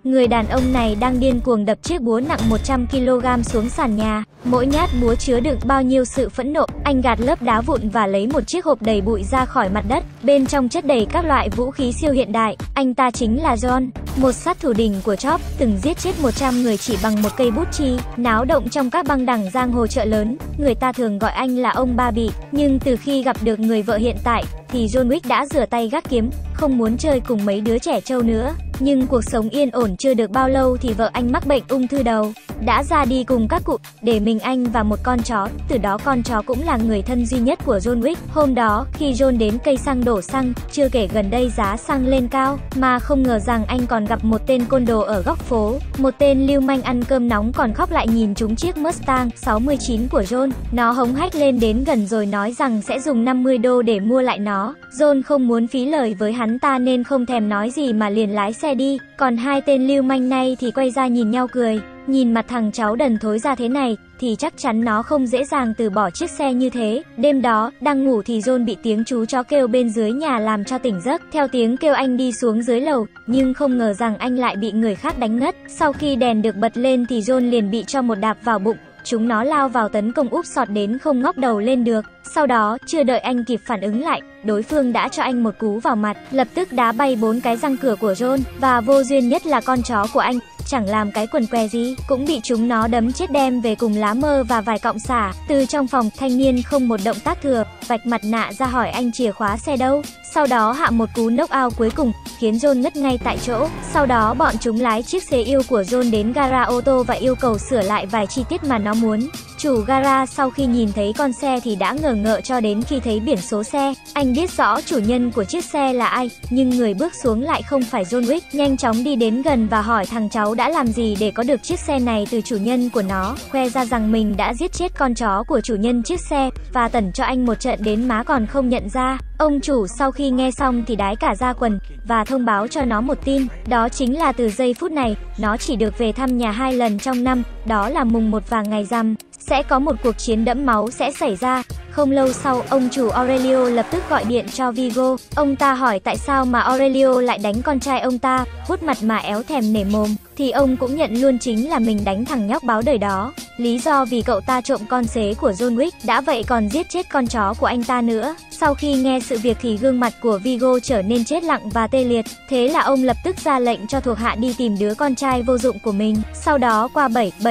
Người đàn ông này đang điên cuồng đập chiếc búa nặng 100 kg xuống sàn nhà. Mỗi nhát búa chứa đựng bao nhiêu sự phẫn nộ. Anh gạt lớp đá vụn và lấy một chiếc hộp đầy bụi ra khỏi mặt đất. Bên trong chất đầy các loại vũ khí siêu hiện đại. Anh ta chính là John, một sát thủ đỉnh của Chop, từng giết chết 100 người chỉ bằng một cây bút chì. Náo động trong các băng đảng giang hồ chợ lớn, người ta thường gọi anh là ông Ba Bị. Nhưng từ khi gặp được người vợ hiện tại thì John Wick đã rửa tay gác kiếm, không muốn chơi cùng mấy đứa trẻ trâu nữa. Nhưng cuộc sống yên ổn chưa được bao lâu thì vợ anh mắc bệnh ung thư đầu, đã ra đi cùng các cụ, để mình anh và một con chó. Từ đó con chó cũng là người thân duy nhất của John Wick. Hôm đó, khi John đến cây xăng đổ xăng, chưa kể gần đây giá xăng lên cao, mà không ngờ rằng anh còn gặp một tên côn đồ ở góc phố. Một tên lưu manh ăn cơm nóng còn khóc lại nhìn trúng chiếc Mustang 69 của John. Nó hống hách lên đến gần rồi nói rằng sẽ dùng 50 đô để mua lại nó. John không muốn phí lời với hắn ta nên không thèm nói gì mà liền lái xe đi. Còn hai tên lưu manh này thì quay ra nhìn nhau cười. Nhìn mặt thằng cháu đần thối ra thế này thì chắc chắn nó không dễ dàng từ bỏ chiếc xe như thế. Đêm đó, đang ngủ thì John bị tiếng chú chó kêu bên dưới nhà làm cho tỉnh giấc. Theo tiếng kêu anh đi xuống dưới lầu, nhưng không ngờ rằng anh lại bị người khác đánh ngất. Sau khi đèn được bật lên thì John liền bị cho một đạp vào bụng. Chúng nó lao vào tấn công úp sọt đến không ngóc đầu lên được. Sau đó, chưa đợi anh kịp phản ứng lại, đối phương đã cho anh một cú vào mặt, lập tức đá bay 4 cái răng cửa của John. Và vô duyên nhất là con chó của anh, chẳng làm cái quần què gì, cũng bị chúng nó đấm chết đem về cùng lá mơ và vài cọng sả. Từ trong phòng, thanh niên không một động tác thừa, vạch mặt nạ ra hỏi anh chìa khóa xe đâu. Sau đó hạ một cú knock out cuối cùng, khiến John ngất ngay tại chỗ. Sau đó bọn chúng lái chiếc xe yêu của John đến gara ô tô và yêu cầu sửa lại vài chi tiết mà nó muốn. Chủ gara sau khi nhìn thấy con xe thì đã ngờ ngợ cho đến khi thấy biển số xe. Anh biết rõ chủ nhân của chiếc xe là ai, nhưng người bước xuống lại không phải John Wick. Nhanh chóng đi đến gần và hỏi thằng cháu đã làm gì để có được chiếc xe này từ chủ nhân của nó, khoe ra rằng mình đã giết chết con chó của chủ nhân chiếc xe, và tẩn cho anh một trận đến má còn không nhận ra. Ông chủ sau khi nghe xong thì đái cả da quần, và thông báo cho nó một tin, đó chính là từ giây phút này, nó chỉ được về thăm nhà 2 lần trong năm, đó là mùng 1 và ngày rằm. Sẽ có một cuộc chiến đẫm máu sẽ xảy ra. Không lâu sau, ông chủ Aurelio lập tức gọi điện cho Vigo. Ông ta hỏi tại sao mà Aurelio lại đánh con trai ông ta, vuốt mặt mà éo thèm nể mồm. Thì ông cũng nhận luôn chính là mình đánh thằng nhóc báo đời đó. Lý do vì cậu ta trộm con xế của John Wick, đã vậy còn giết chết con chó của anh ta nữa. Sau khi nghe sự việc thì gương mặt của Vigo trở nên chết lặng và tê liệt. Thế là ông lập tức ra lệnh cho thuộc hạ đi tìm đứa con trai vô dụng của mình. Sau đó qua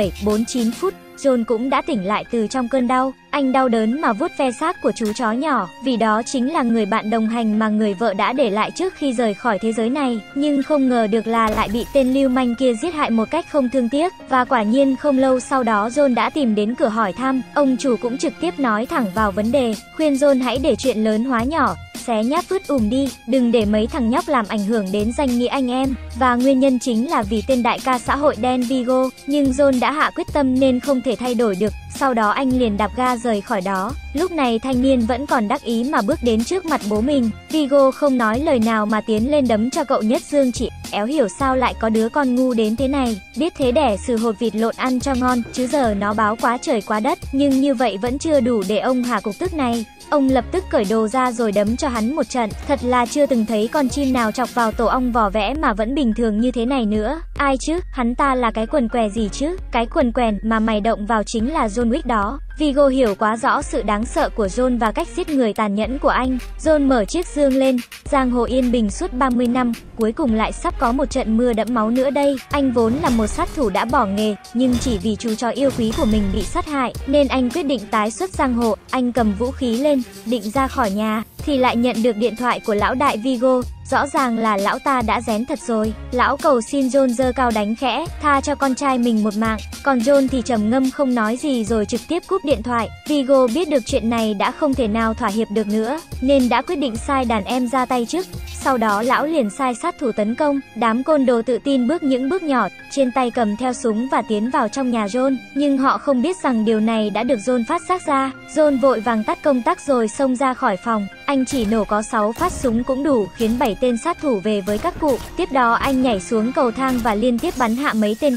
49 phút, John cũng đã tỉnh lại từ trong cơn đau. Anh đau đớn mà vuốt ve xác của chú chó nhỏ, vì đó chính là người bạn đồng hành mà người vợ đã để lại trước khi rời khỏi thế giới này. Nhưng không ngờ được là lại bị tên lưu manh kia giết hại một cách không thương tiếc. Và quả nhiên không lâu sau đó John đã tìm đến cửa hỏi thăm. Ông chủ cũng trực tiếp nói thẳng vào vấn đề, khuyên John hãy để chuyện lớn hóa nhỏ, xé nháp vứt đi, đừng để mấy thằng nhóc làm ảnh hưởng đến danh nghĩa anh em. Và nguyên nhân chính là vì tên đại ca xã hội đen Vigo. Nhưng John đã hạ quyết tâm nên không thể thay đổi được. Sau đó anh liền đạp ga rời khỏi đó. Lúc này thanh niên vẫn còn đắc ý mà bước đến trước mặt bố mình. Vigo không nói lời nào mà tiến lên đấm cho cậu nhất dương chỉ éo hiểu sao lại có đứa con ngu đến thế này. Biết thế đẻ sừ hột vịt lộn ăn cho ngon, chứ giờ nó báo quá trời quá đất. Nhưng như vậy vẫn chưa đủ để ông hạ cục tức này. Ông lập tức cởi đồ ra rồi đấm cho hắn một trận. Thật là chưa từng thấy con chim nào chọc vào tổ ong vỏ vẽ mà vẫn bình thường như thế này nữa. Ai chứ, hắn ta là cái quần què gì chứ? Cái quần quèn mà mày động vào chính là John Wick đó. Vigo hiểu quá rõ sự đáng sợ của John và cách giết người tàn nhẫn của anh. John mở chiếc dương lên, giang hồ yên bình suốt 30 năm, cuối cùng lại sắp có một trận mưa đẫm máu nữa đây. Anh vốn là một sát thủ đã bỏ nghề, nhưng chỉ vì chú chó yêu quý của mình bị sát hại, nên anh quyết định tái xuất giang hồ. Anh cầm vũ khí lên, định ra khỏi nhà, thì lại nhận được điện thoại của lão đại Vigo. Rõ ràng là lão ta đã rén thật rồi. Lão cầu xin John giơ cao đánh khẽ, tha cho con trai mình một mạng. Còn John thì trầm ngâm không nói gì rồi trực tiếp cúp điện thoại. Vigo biết được chuyện này đã không thể nào thỏa hiệp được nữa, nên đã quyết định sai đàn em ra tay trước. Sau đó lão liền sai sát thủ tấn công. Đám côn đồ tự tin bước những bước nhỏ, trên tay cầm theo súng và tiến vào trong nhà John. Nhưng họ không biết rằng điều này đã được John phát giác ra. John vội vàng tắt công tắc rồi xông ra khỏi phòng. Anh chỉ nổ có 6 phát súng cũng đủ khiến 7 tên sát thủ về với các cụ. Tiếp đó anh nhảy xuống cầu thang và liên tiếp bắn hạ mấy tên khác.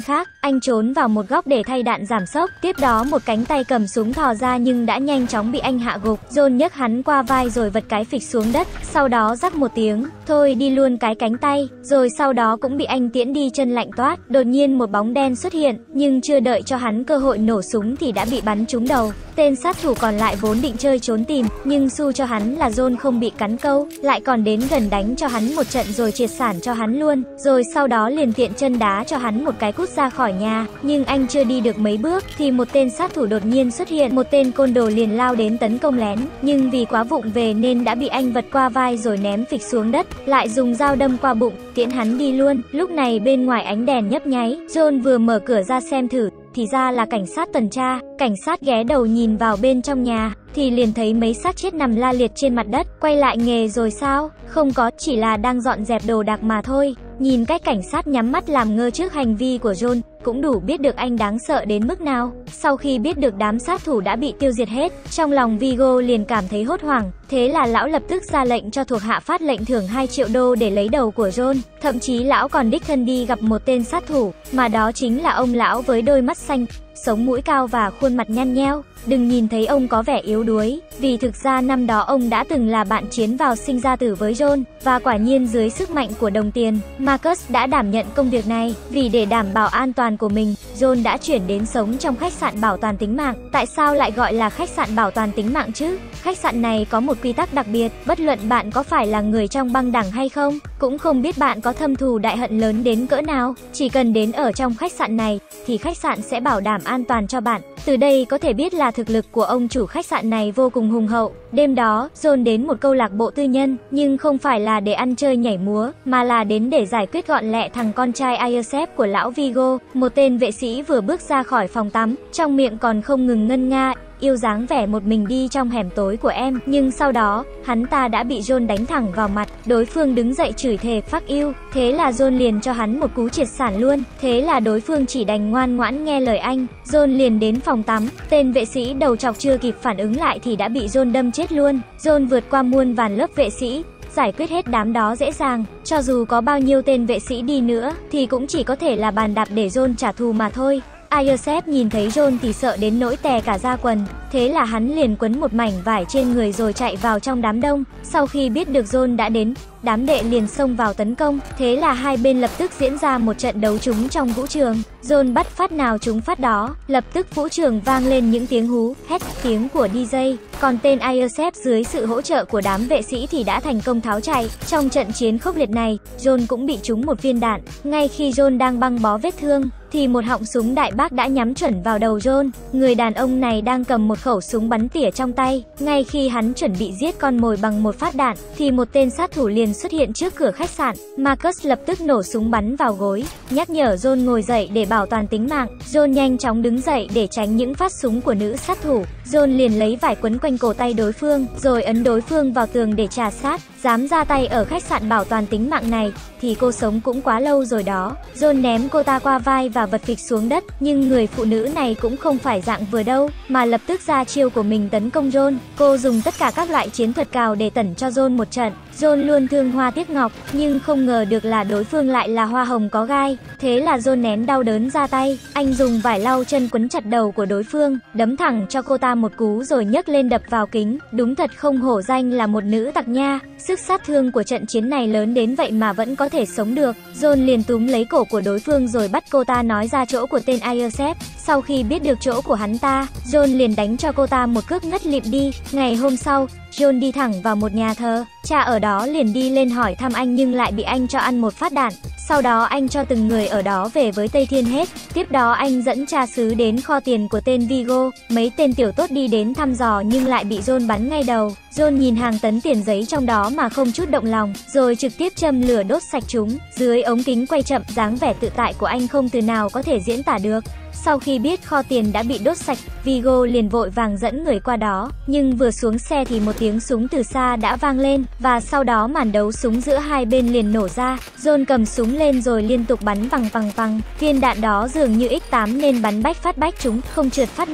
anh trốn vào một góc để thay đạn giảm sốc. Tiếp đó một cánh tay cầm súng thò ra nhưng đã nhanh chóng bị anh hạ gục. John nhấc hắn qua vai rồi vật cái phịch xuống đất, sau đó rắc một tiếng, thôi đi luôn cái cánh tay, rồi sau đó cũng bị anh tiễn đi chân lạnh toát. Đột nhiên một bóng đen xuất hiện, nhưng chưa đợi cho hắn cơ hội nổ súng thì đã bị bắn trúng đầu. Tên sát thủ còn lại vốn định chơi trốn tìm, nhưng xu cho hắn là John không bị cắn câu, lại còn đến gần đánh cho hắn một trận rồi triệt sản cho hắn luôn, rồi sau đó liền tiện chân đá cho hắn một cái cút ra khỏi nhà. Nhưng anh chưa đi được mấy bước thì một tên sát thủ đột nhiên xuất hiện, một tên côn đồ liền lao đến tấn công lén, nhưng vì quá vụng về nên đã bị anh vật qua vai rồi ném phịch xuống đất, lại dùng dao đâm qua bụng, tiễn hắn đi luôn. Lúc này bên ngoài ánh đèn nhấp nháy, John vừa mở cửa ra xem thử, thì ra là cảnh sát tuần tra. Cảnh sát ghé đầu nhìn vào bên trong nhà, thì liền thấy mấy xác chết nằm la liệt trên mặt đất. Quay lại nghề rồi sao? Không có, chỉ là đang dọn dẹp đồ đạc mà thôi. Nhìn cách cảnh sát nhắm mắt làm ngơ trước hành vi của John, cũng đủ biết được anh đáng sợ đến mức nào. Sau khi biết được đám sát thủ đã bị tiêu diệt hết, trong lòng Viggo liền cảm thấy hốt hoảng. Thế là lão lập tức ra lệnh cho thuộc hạ phát lệnh thưởng 2 triệu đô để lấy đầu của John. Thậm chí lão còn đích thân đi gặp một tên sát thủ, mà đó chính là ông lão với đôi mắt xanh, sống mũi cao và khuôn mặt nhăn nheo. Đừng nhìn thấy ông có vẻ yếu đuối, vì thực ra năm đó ông đã từng là bạn chiến vào sinh ra tử với John, và quả nhiên dưới sức mạnh của đồng tiền, Marcus đã đảm nhận công việc này. Vì để đảm bảo an toàn của mình, John đã chuyển đến sống trong khách sạn bảo toàn tính mạng. Tại sao lại gọi là khách sạn bảo toàn tính mạng chứ? Khách sạn này có một quy tắc đặc biệt, bất luận bạn có phải là người trong băng đảng hay không, cũng không biết bạn có thâm thù đại hận lớn đến cỡ nào, chỉ cần đến ở trong khách sạn này, thì khách sạn sẽ bảo đảm an toàn cho bạn. Từ đây có thể biết là thực lực của ông chủ khách sạn này vô cùng hùng hậu. Đêm đó, John đến một câu lạc bộ tư nhân, nhưng không phải là để ăn chơi nhảy múa, mà là đến để giải quyết gọn lẹ thằng con trai Aiersep của lão Viggo. Một tên vệ sĩ vừa bước ra khỏi phòng tắm, trong miệng còn không ngừng ngân nga yêu dáng vẻ một mình đi trong hẻm tối của em. Nhưng sau đó, hắn ta đã bị John đánh thẳng vào mặt. Đối phương đứng dậy chửi thề fuck you. Thế là John liền cho hắn một cú triệt sản luôn. Thế là đối phương chỉ đành ngoan ngoãn nghe lời anh. John liền đến phòng tắm. Tên vệ sĩ đầu chọc chưa kịp phản ứng lại thì đã bị John đâm chết luôn. John vượt qua muôn vàn lớp vệ sĩ, giải quyết hết đám đó dễ dàng. Cho dù có bao nhiêu tên vệ sĩ đi nữa thì cũng chỉ có thể là bàn đạp để John trả thù mà thôi. Aiersep nhìn thấy John thì sợ đến nỗi tè cả da quần. Thế là hắn liền quấn một mảnh vải trên người rồi chạy vào trong đám đông. Sau khi biết được John đã đến, đám đệ liền xông vào tấn công. Thế là hai bên lập tức diễn ra một trận đấu trúng trong vũ trường. John bắt phát nào trúng phát đó. Lập tức vũ trường vang lên những tiếng hú, hét, tiếng của DJ. Còn tên Aiersep dưới sự hỗ trợ của đám vệ sĩ thì đã thành công tháo chạy. Trong trận chiến khốc liệt này, John cũng bị trúng một viên đạn. Ngay khi John đang băng bó vết thương, thì một họng súng đại bác đã nhắm chuẩn vào đầu John. Người đàn ông này đang cầm một khẩu súng bắn tỉa trong tay. Ngay khi hắn chuẩn bị giết con mồi bằng một phát đạn, thì một tên sát thủ liền xuất hiện trước cửa khách sạn. Marcus lập tức nổ súng bắn vào gối, nhắc nhở John ngồi dậy để bảo toàn tính mạng. John nhanh chóng đứng dậy để tránh những phát súng của nữ sát thủ. John liền lấy vải quấn quanh cổ tay đối phương, rồi ấn đối phương vào tường để trà sát. Dám ra tay ở khách sạn bảo toàn tính mạng này thì cô sống cũng quá lâu rồi đó. John ném cô ta qua vai và vật phịch xuống đất, nhưng người phụ nữ này cũng không phải dạng vừa đâu, mà lập tức ra chiêu của mình tấn công John. Cô dùng tất cả các loại chiến thuật cào để tẩn cho John một trận. John luôn thương hoa tiếc ngọc, nhưng không ngờ được là đối phương lại là hoa hồng có gai. Thế là John nén đau đớn ra tay, anh dùng vải lau chân quấn chặt đầu của đối phương, đấm thẳng cho cô ta một cú rồi nhấc lên đập vào kính. Đúng thật không hổ danh là một nữ tặc nha. Sức sát thương của trận chiến này lớn đến vậy mà vẫn có thể sống được. John liền túm lấy cổ của đối phương rồi bắt cô ta nói ra chỗ của tên Aiersep. Sau khi biết được chỗ của hắn ta, John liền đánh cho cô ta một cước ngất lịm đi. Ngày hôm sau, John đi thẳng vào một nhà thờ. Cha ở đó liền đi lên hỏi thăm anh nhưng lại bị anh cho ăn một phát đạn. Sau đó anh cho từng người ở đó về với Tây Thiên hết. Tiếp đó anh dẫn cha xứ đến kho tiền của tên Viggo. Mấy tên tiểu tốt đi đến thăm dò nhưng lại bị John bắn ngay đầu. John nhìn hàng tấn tiền giấy trong đó mà không chút động lòng, rồi trực tiếp châm lửa đốt sạch chúng. Dưới ống kính quay chậm, dáng vẻ tự tại của anh không từ nào có thể diễn tả được. Sau khi biết kho tiền đã bị đốt sạch, Viggo liền vội vàng dẫn người qua đó. Nhưng vừa xuống xe thì một tiếng súng từ xa đã vang lên, và sau đó màn đấu súng giữa hai bên liền nổ ra. John cầm súng lên rồi liên tục bắn vằng vằng vằng. Viên đạn đó dường như X8 nên bắn bách phát bách chúng, không trượt phát nào.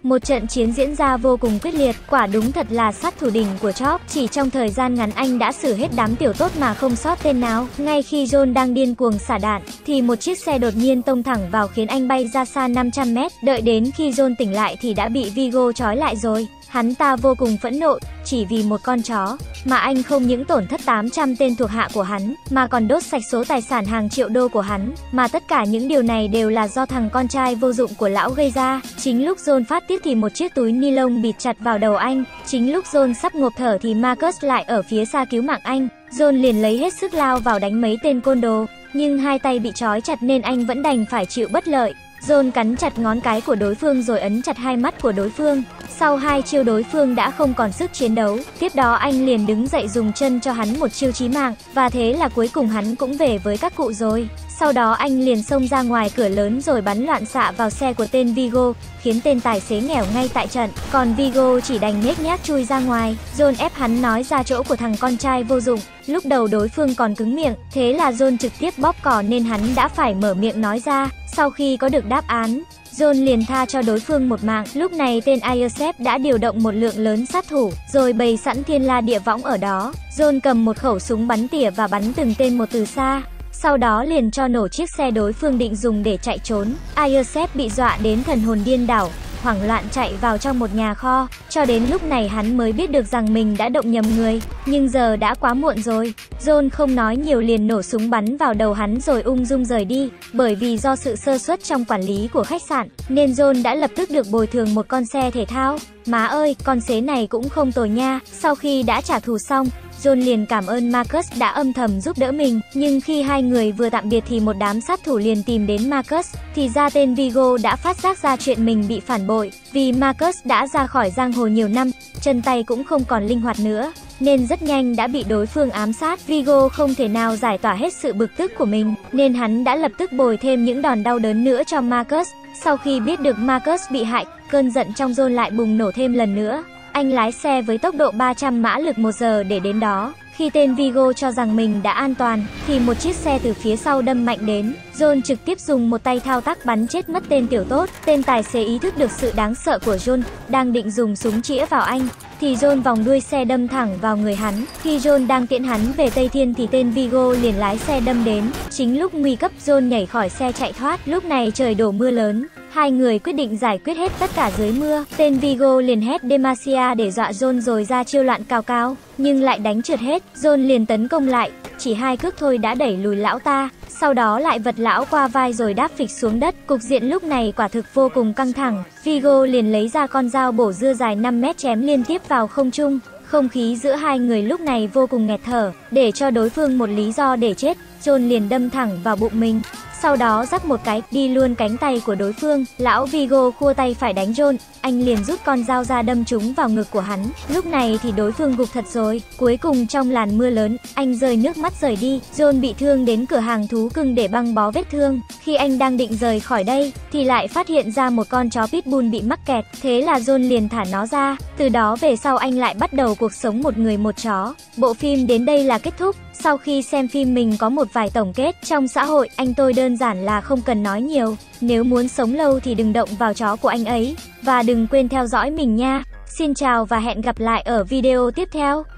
Một trận chiến diễn ra vô cùng quyết liệt, quả đúng thật là sát thủ đỉnh của Chop. Chỉ trong thời gian ngắn anh đã xử hết đám tiểu tốt mà không sót tên nào. Ngay khi John đang điên cuồng xả đạn, thì một chiếc xe đột nhiên tông thẳng vào khiến anh bay ra xa 500 mét. Đợi đến khi John tỉnh lại thì đã bị Viggo trói lại rồi. Hắn ta vô cùng phẫn nộ, chỉ vì một con chó mà anh không những tổn thất 800 tên thuộc hạ của hắn, mà còn đốt sạch số tài sản hàng triệu đô của hắn. Mà tất cả những điều này đều là do thằng con trai vô dụng của lão gây ra. Chính lúc John phát tiết thì một chiếc túi ni lông bịt chặt vào đầu anh. Chính lúc John sắp ngộp thở thì Marcus lại ở phía xa cứu mạng anh. John liền lấy hết sức lao vào đánh mấy tên côn đồ, nhưng hai tay bị trói chặt nên anh vẫn đành phải chịu bất lợi. John cắn chặt ngón cái của đối phương rồi ấn chặt hai mắt của đối phương. Sau hai chiêu đối phương đã không còn sức chiến đấu. Tiếp đó anh liền đứng dậy dùng chân cho hắn một chiêu chí mạng. Và thế là cuối cùng hắn cũng về với các cụ rồi. Sau đó anh liền xông ra ngoài cửa lớn rồi bắn loạn xạ vào xe của tên Viggo, khiến tên tài xế nghèo ngay tại trận. Còn Viggo chỉ đành nhếch nhác chui ra ngoài. John ép hắn nói ra chỗ của thằng con trai vô dụng. Lúc đầu đối phương còn cứng miệng, thế là John trực tiếp bóp cò nên hắn đã phải mở miệng nói ra. Sau khi có được đáp án, John liền tha cho đối phương một mạng. Lúc này tên Airshep đã điều động một lượng lớn sát thủ, rồi bày sẵn thiên la địa võng ở đó. John cầm một khẩu súng bắn tỉa và bắn từng tên một từ xa. Sau đó liền cho nổ chiếc xe đối phương định dùng để chạy trốn. Airshep bị dọa đến thần hồn điên đảo, hoảng loạn chạy vào trong một nhà kho. Cho đến lúc này hắn mới biết được rằng mình đã động nhầm người, nhưng giờ đã quá muộn rồi. John không nói nhiều liền nổ súng bắn vào đầu hắn rồi ung dung rời đi. Bởi vì do sự sơ suất trong quản lý của khách sạn, nên John đã lập tức được bồi thường một con xe thể thao. Má ơi, con xế này cũng không tồi nha. Sau khi đã trả thù xong, John liền cảm ơn Marcus đã âm thầm giúp đỡ mình. Nhưng khi hai người vừa tạm biệt thì một đám sát thủ liền tìm đến Marcus. Thì ra tên Viggo đã phát giác ra chuyện mình bị phản bội. Vì Marcus đã ra khỏi giang hồ nhiều năm, chân tay cũng không còn linh hoạt nữa, nên rất nhanh đã bị đối phương ám sát. Viggo không thể nào giải tỏa hết sự bực tức của mình, nên hắn đã lập tức bồi thêm những đòn đau đớn nữa cho Marcus. Sau khi biết được Marcus bị hại, cơn giận trong John lại bùng nổ thêm lần nữa. Anh lái xe với tốc độ 300 mã lực một giờ để đến đó. Khi tên Viggo cho rằng mình đã an toàn, thì một chiếc xe từ phía sau đâm mạnh đến. John trực tiếp dùng một tay thao tác bắn chết mất tên tiểu tốt. Tên tài xế ý thức được sự đáng sợ của John, đang định dùng súng chĩa vào anh, thì John vòng đuôi xe đâm thẳng vào người hắn. Khi John đang tiễn hắn về Tây Thiên thì tên Viggo liền lái xe đâm đến. Chính lúc nguy cấp, John nhảy khỏi xe chạy thoát. Lúc này trời đổ mưa lớn, hai người quyết định giải quyết hết tất cả dưới mưa. Tên Viggo liền hét Demacia để dọa John rồi ra chiêu loạn cao cao, nhưng lại đánh trượt hết. John liền tấn công lại, chỉ hai cước thôi đã đẩy lùi lão ta. Sau đó lại vật lão qua vai rồi đáp phịch xuống đất. Cục diện lúc này quả thực vô cùng căng thẳng. Viggo liền lấy ra con dao bổ dưa dài 5 mét chém liên tiếp vào không trung. Không khí giữa hai người lúc này vô cùng nghẹt thở. Để cho đối phương một lý do để chết, John liền đâm thẳng vào bụng mình. Sau đó giắc một cái, đi luôn cánh tay của đối phương. Lão Viggo khua tay phải đánh John, anh liền rút con dao ra đâm trúng vào ngực của hắn. Lúc này thì đối phương gục thật rồi. Cuối cùng trong làn mưa lớn, anh rơi nước mắt rời đi. John bị thương đến cửa hàng thú cưng để băng bó vết thương. Khi anh đang định rời khỏi đây, thì lại phát hiện ra một con chó pitbull bị mắc kẹt. Thế là John liền thả nó ra. Từ đó về sau anh lại bắt đầu cuộc sống một người một chó. Bộ phim đến đây là kết thúc. Sau khi xem phim mình có một vài tổng kết. Trong xã hội, anh tôi đơn giản là không cần nói nhiều. Nếu muốn sống lâu thì đừng động vào chó của anh ấy. Và đừng quên theo dõi mình nha. Xin chào và hẹn gặp lại ở video tiếp theo.